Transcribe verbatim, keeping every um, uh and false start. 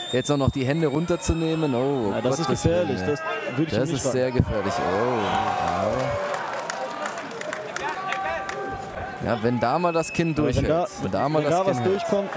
Jetzt auch noch die Hände runterzunehmen. Oh, ja, das Gott, ist gefährlich. Das, würde ich das nicht ist wagen. sehr gefährlich. Oh, ja. Ja, wenn da mal das Kinn durchhält. Wenn da, wenn da mal wenn das da Kinn was hält. durchkommt.